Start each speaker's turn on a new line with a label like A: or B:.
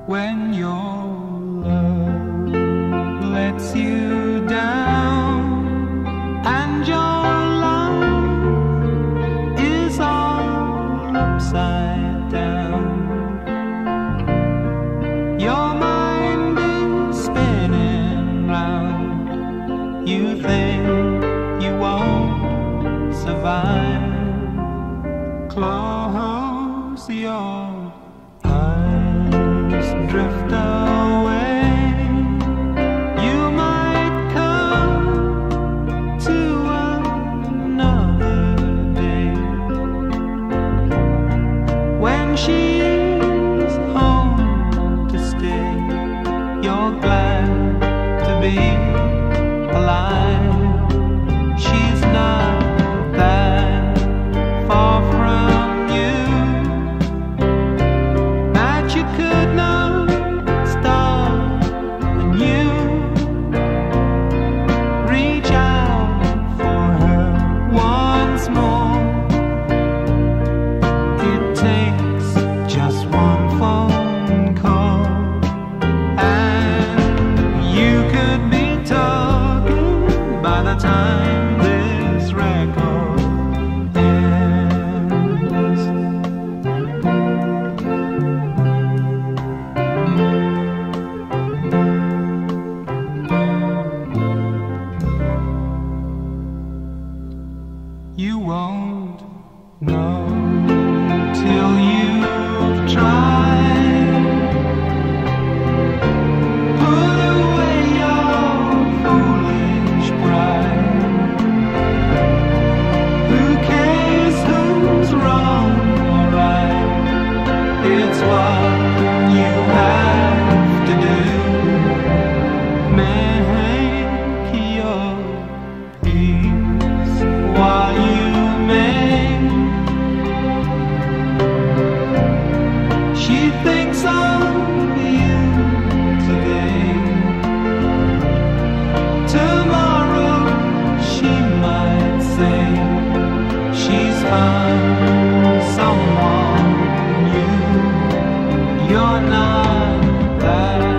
A: when your love lets you down and your life is all upside down. Your mind is spinning round. You think you won't survive. Close your eyes, drift away. You might come to another day when she's home to stay. You're glad to be alive. She's not that far from you that you could not start anew. Reach out for her once more. It takes just one phone call, and you could be talking by the time this record ends. You won't know till you've tried. Put away your foolish pride. Who cares who's wrong or right? It's what you have to do. Make your peace while you may. She thinks of you today. Tomorrow she might say she's found someone new. You're not that